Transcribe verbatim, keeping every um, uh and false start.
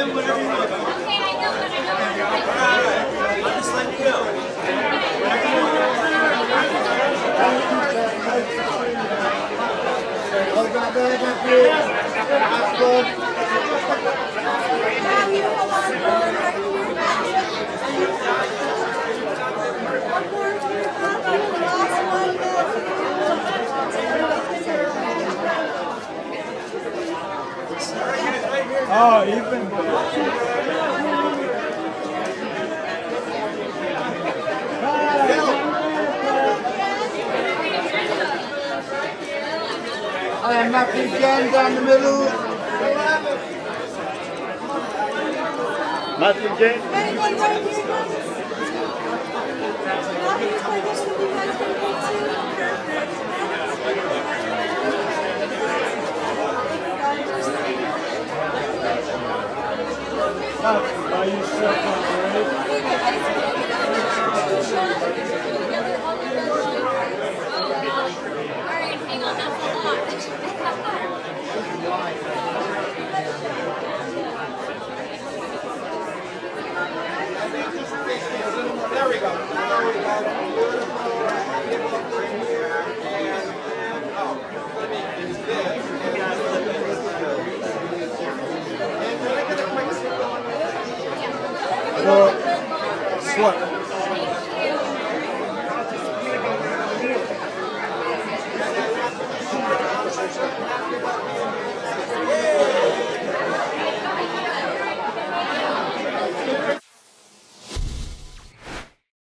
whatever you want. Okay, I know, but I know. Alright, I'll just let you know. Oh, even. I am not again down the middle. Nothing, Jane? Anyone right here? Nothing's like this with you guys going to go That's why you